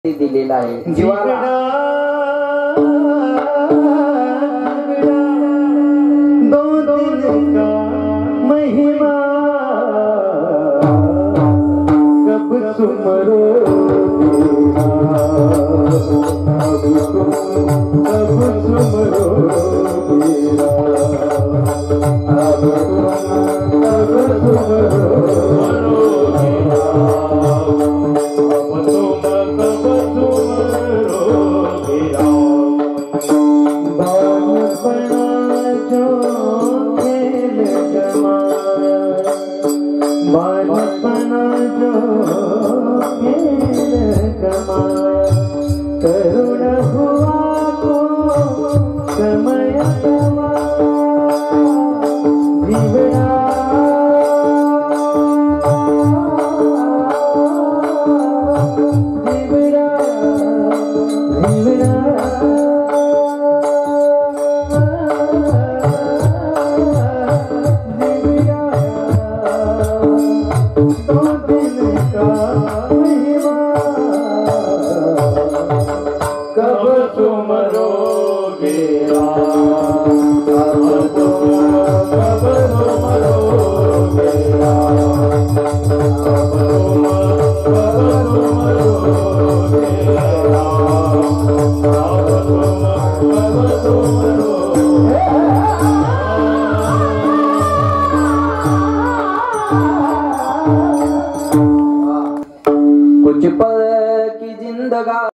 दिलेला आहे जीवाला। दो दिन का महिमा कब सुमरो कब सुमरो करुण हुआ को समय जीवना जीवना जीवना कब सुमरोगे कब सुमरोगे कुछ पल की जिंदगा